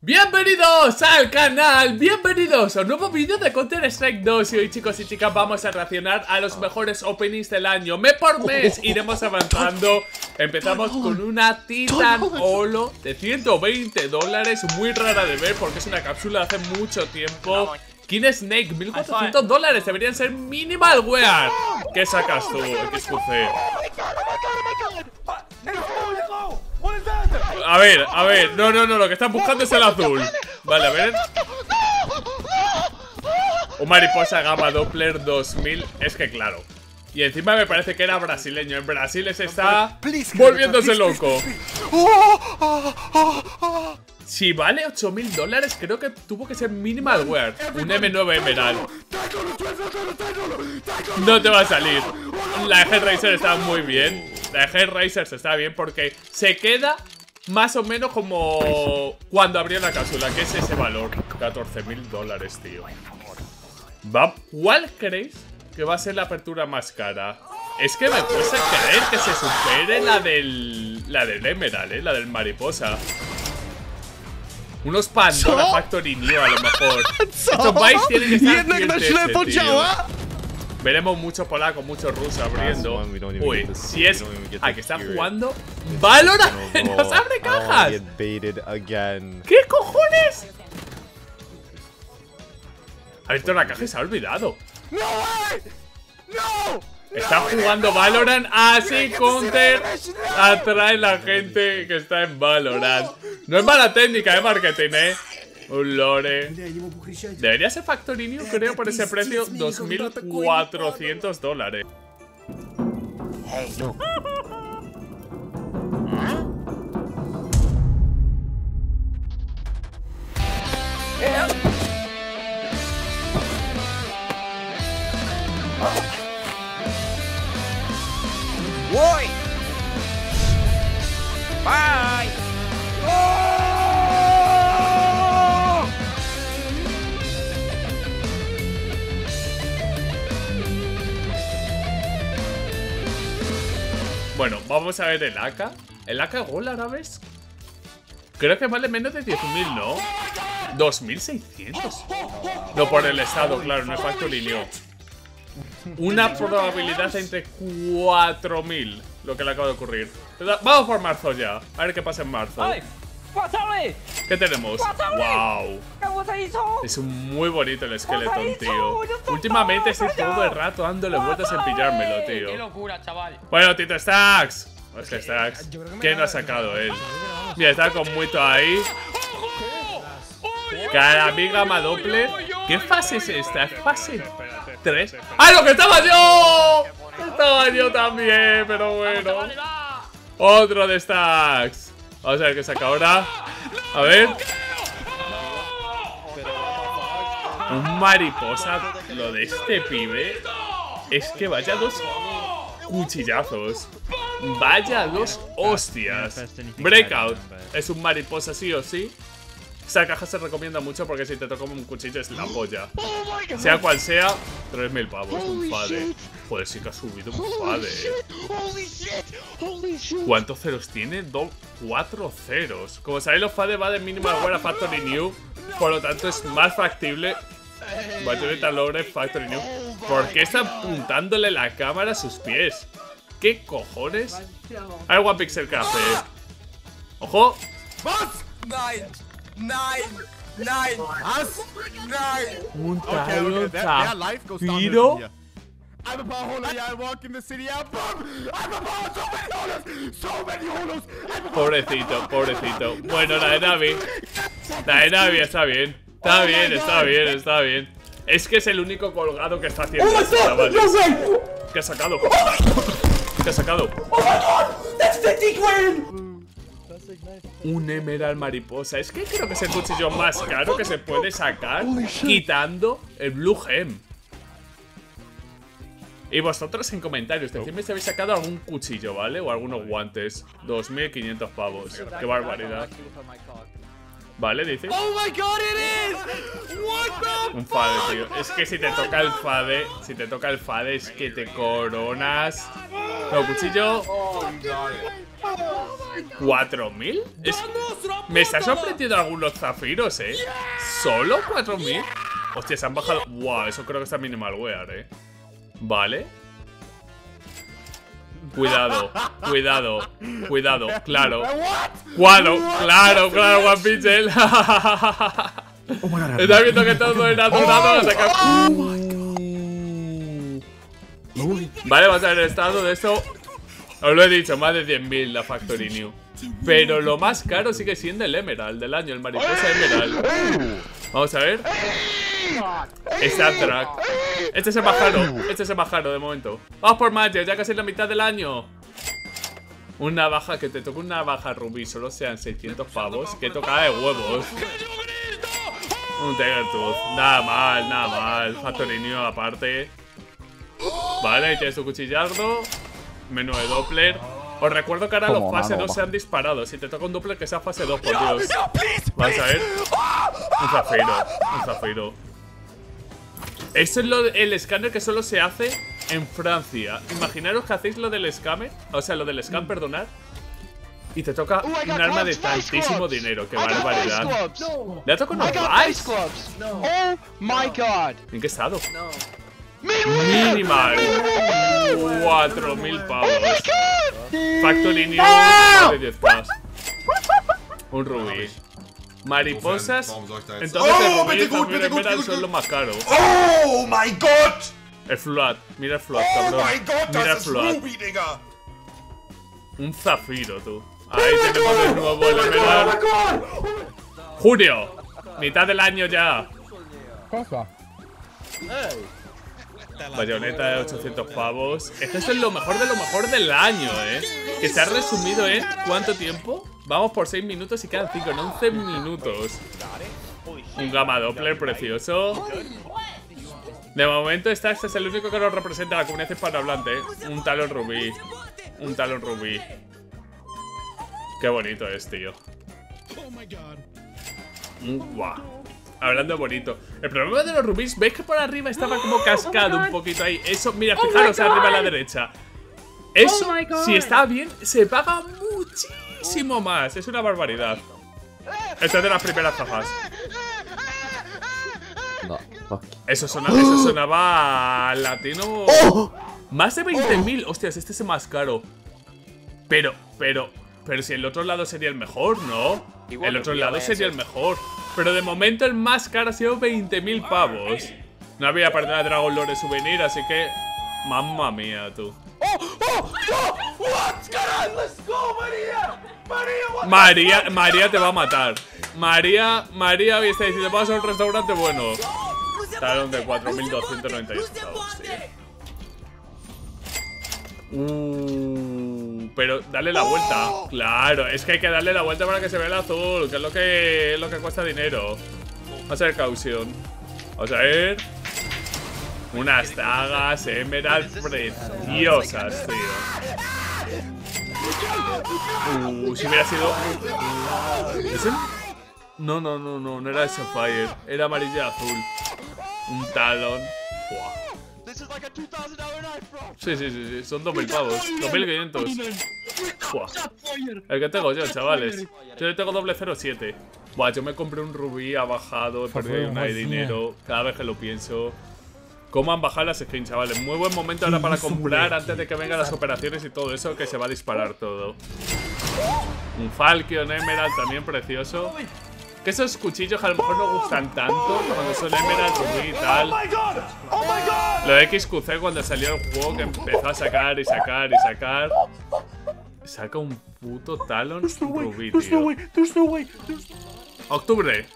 Bienvenidos al canal, bienvenidos a un nuevo vídeo de Counter Strike 2. Y hoy, chicos y chicas, vamos a reaccionar a los mejores openings del año. Mes por mes iremos avanzando. Empezamos con una Titan Holo de $120, muy rara de ver porque es una cápsula de hace mucho tiempo. King Snake, $1400, deberían ser minimal wear. ¿Qué sacas tú, XQC? A ver, no, lo que están buscando es el azul. Vale, a ver. Un mariposa gama Doppler 2000. Es que claro. Y encima me parece que era brasileño. En Brasil se está volviéndose loco. Si vale $8000, creo que tuvo que ser minimal wear. Un M9 Emerald. No te va a salir. La Hellraiser está muy bien. La Hellraiser está bien porque se queda más o menos como cuando abrió la cápsula, que es ese valor. $14000, tío. ¿Cuál creéis que va a ser la apertura más cara? Es que me cuesta creer que se supere la del Emerald, la del mariposa. Unos Pandora Factory New a lo mejor. Estos bytes tienen que estar bien, tío. Veremos mucho polaco, mucho ruso abriendo. Uy, si es... que está jugando Valorant. ¡Nos abre cajas! ¿Qué cojones? Ha abierto la caja y se ha olvidado. Está jugando Valorant. Así Counter atrae la gente que está en Valorant. No es mala técnica de marketing, un lore. Debería ser Factory New, creo, por ese precio. $2400. Hey, no. Voy. Bye. Bueno, vamos a ver el AK. El AK Gold árabes. Creo que vale menos de 10.000, ¿no? 2600. No por el estado, claro, no es Factory New. Una probabilidad entre 4000, lo que le acaba de ocurrir. Vamos por marzo ya. A ver qué pasa en marzo. ¿Qué tenemos? ¡Wow! Es muy bonito el Skeleton, tío. Últimamente estoy todo el rato dándole vueltas en pillármelo, tío. Bueno, Tito Stacks. Stacks. ¿Qué no ha sacado él? Mira, está con Muito ahí. Caramiga Doppler. ¿Qué fase es esta? ¿Es fase 3? ¡Ah, lo que estaba yo! Estaba yo también, pero bueno. Otro de Stacks. Vamos a ver qué saca ahora. A ver. Un mariposa. Lo de este pibe es que vaya dos cuchillazos. Vaya dos hostias. Breakout. Es un mariposa sí o sí. Esta caja se recomienda mucho porque si te toca un cuchillo es la polla. Sea cual sea, 3000 pavos. Un fade. Joder, sí que ha subido un fade. ¿Cuántos ceros tiene? 4 ceros. Como sabéis, los fades va de minimal wear a Factory New. Por lo tanto, es más factible. Bayonetta Lore Factory New. ¿Por qué está apuntándole la cámara a sus pies? ¿Qué cojones? A ver, One Pixel que hace. ¡Ojo! Un talón zafiro. Pobrecito, pobrecito. Bueno, la de Navi. La de Navi está bien. Está bien. Es que es el único colgado que está haciendo eso, chavales. ¿Qué ha sacado? ¿Qué ha sacado? Un Emerald mariposa. Es que creo que es el cuchillo más caro que se puede sacar quitando el Blue Gem. Y vosotros en comentarios, decidme si habéis sacado algún cuchillo, ¿vale? O algunos guantes. 2500 pavos. Qué barbaridad. Vale, dice. Un fade, tío. Es que si te toca el fade, es que te coronas. No, cuchillo. ¿4000? Me está sorprendiendo algunos zafiros, ¿Solo 4000? Hostia, se han bajado. Wow, eso creo que está minimal wear, Vale. Cuidado, cuidado, cuidado, claro. Claro, One Pixel. Está viendo que todo era dorado. Vale, vamos a ver el estado de esto. Os lo he dicho, más de 100.000 la Factory New. Pero lo más caro sigue siendo el Emerald del año, el mariposa Emerald. Vamos a ver. Track. Este es el más caro de momento. Vamos por Mayo, ya casi la mitad del año. Una baja, que te toque una baja rubí, solo sean 600 pavos. Que toca de huevos. Un Tiger Tooth. Nada mal. Factory New aparte. Vale, ahí tienes tu cuchillardo. Menú de Doppler. Os recuerdo que ahora los fase 2 se han disparado. Si te toca un Doppler, que sea fase 2, por Dios. Vamos a ver. Un zafiro. Esto es el escáner que solo se hace en Francia. Imaginaros que hacéis lo del escáner. O sea, lo del scan, perdonad. Y te toca un arma de tantísimo dinero. ¡Qué barbaridad! ¿Le ha tocado unos Vice? Oh my god. ¿En qué estado? Minimal. 4000 pavos. Factory New. Más de 10k. Un rubí. Mariposas. Entonces el rubí y también el Emerald son los más caros. Oh my god. El flood. Mira el flood, cabrón. Mira el flood. Un zafiro, tú. Ahí tenemos de nuevo el Emerald. Junio. Mitad del año ya. Bayoneta de 800 pavos. Esto es lo mejor de lo mejor del año, Que se ha resumido en ¿cuánto tiempo? Vamos por 6 minutos y quedan 5, en 11 minutos. Un Gamma Doppler precioso. De momento este es el único que nos representa a la comunidad hispanohablante. Un Talon Rubí. Qué bonito es, tío. Guau. Hablando bonito. El problema de los rubíes, ¿veis que por arriba estaba como cascado un poquito ahí? Eso, mira, fijaros arriba a la derecha. Eso, si está bien, se paga muchísimo más. Es una barbaridad. Esta es de las primeras cajas. Eso sonaba a latino. Más de 20.000. Hostias, este es el más caro. Pero si el otro lado sería el mejor, ¿no? El otro lado sería el mejor. Pero de momento el más caro ha sido 20.000 pavos. No había parte de la Dragon Lore Souvenir, así que... Mamma mía, tú. María te va a matar. María hoy está diciendo, vamos a un restaurante bueno. Talón de 4.298 pavos, tío. Pero dale la vuelta. Claro, es que hay que darle la vuelta para que se vea el azul, que es lo que cuesta dinero. Vamos a ver caución. Vamos a ver. Unas dagas Emerald preciosas, tío. Si hubiera sido... ¿Ese? No era ese Fire. Era amarillo y azul. Un talón. Sí, son 2.000 pavos. 2.500. El que tengo yo, chavales. Yo le tengo doble 07. Buah, yo me compré un rubí, ha bajado, he perdido una de dinero. Cada vez que lo pienso. ¿Cómo han bajado las skins, chavales? Muy buen momento ahora para comprar antes de que vengan las operaciones y todo eso, que se va a disparar todo. Un Falcon Emerald también precioso. Que esos cuchillos que a lo mejor no gustan tanto cuando son Emerald, rubí y tal. Lo de XQC cuando salió el juego, que empezó a sacar y sacar y sacar. Saca un puto Talon rubí, tío. Octubre.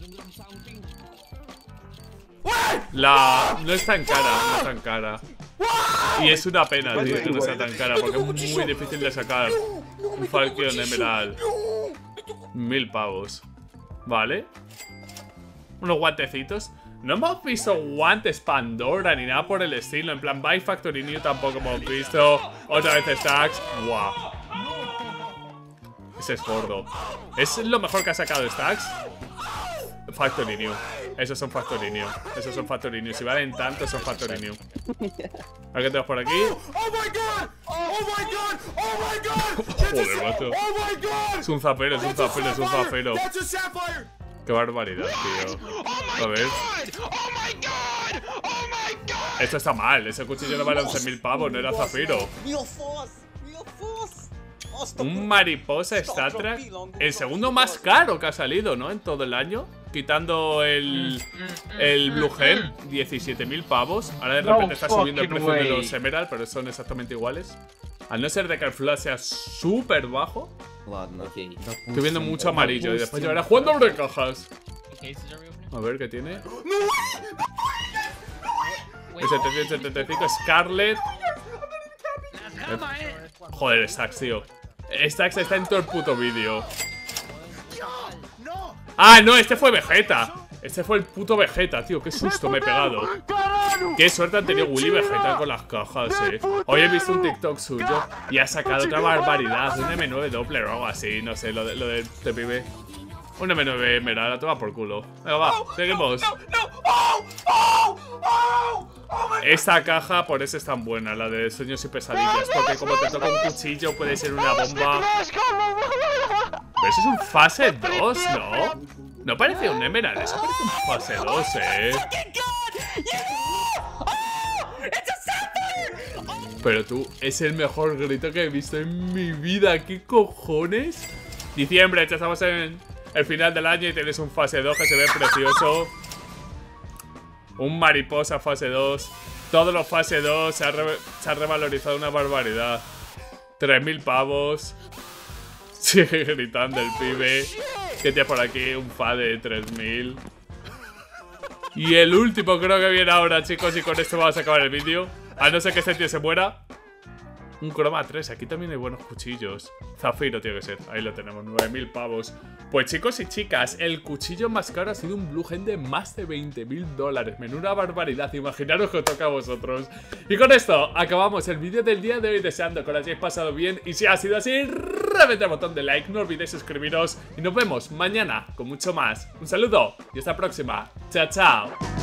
No es tan cara, Y es una pena, tío, que no sea tan cara, porque es muy difícil de sacar un Falcon Emerald. 1.000 pavos. Vale. Unos guantecitos. No hemos visto guantes Pandora ni nada por el estilo. En plan, Buy Factory New tampoco hemos visto. Otra vez Stacks. Wow. Ese es gordo. ¿Es lo mejor que ha sacado Stacks? Factory New. Esos son Factory New. Esos son Factory New. Si valen tanto, son Factory New. A ver qué tenemos por aquí. Oh my god! Oh my god! Oh my god! Joder, macho. Oh my god! Es un zapero, es un zapero, es un zapero. That's a sapphire! Qué barbaridad, tío. A ver. Oh my god! Oh my god! Esto está mal. Ese cuchillo no vale 11.000 pavos, no era zafiro. Real force! Real force! Oh, stop Un it. mariposa Star Trek. El segundo más caro que ha salido, ¿no? En todo el año. Quitando el Blue Gem, 17.000 pavos. Ahora de repente está subiendo el precio de los Emerald, pero son exactamente iguales. Al no ser de que el flash sea súper bajo. Ладно, окей. Estoy viendo mucho amarillo y después llevará jugando abre cajas. A ver qué tiene. 775 Scarlet. Joder, Stax, tío. Stax está en todo el puto vídeo. Ah, no, este fue Vegeta. Este fue el puto Vegeta, tío. Qué susto me he pegado. Qué suerte han tenido Willy y Vegeta con las cajas, Hoy he visto un TikTok suyo y ha sacado otra barbaridad. Un M9 Doppler o algo así. No sé, lo de este pibe. Un M9 Emerald, toma por culo. Venga, va, seguimos. Esta caja por eso es tan buena, la de sueños y pesadillas. Porque como te toca un cuchillo puede ser una bomba. Pero eso es un fase 2, ¿no? No parece un Emerald, eso parece un fase 2, Pero tú, es el mejor grito que he visto en mi vida. ¿Qué cojones? Diciembre, ya estamos en el final del año y tienes un fase 2 que se ve precioso. Un mariposa fase 2. Todos los fase 2 se ha revalorizado una barbaridad. 3.000 pavos. Sigue gritando el pibe. ¿Qué tiene por aquí? Un fa de 3.000. Y el último creo que viene ahora, chicos. Y con esto vamos a acabar el vídeo. A no ser que este tío se muera. Un croma 3, aquí también hay buenos cuchillos. Zafiro tiene que ser, ahí lo tenemos, 9.000 pavos. Pues chicos y chicas, el cuchillo más caro ha sido un Blue Gem de más de 20.000 dólares. Menuda barbaridad, imaginaros que os toca a vosotros. Y con esto acabamos el vídeo del día de hoy, deseando que os hayáis pasado bien. Y si ha sido así, reventad el botón de like, no olvidéis suscribiros. Y nos vemos mañana con mucho más. Un saludo y hasta la próxima. Chao, chao.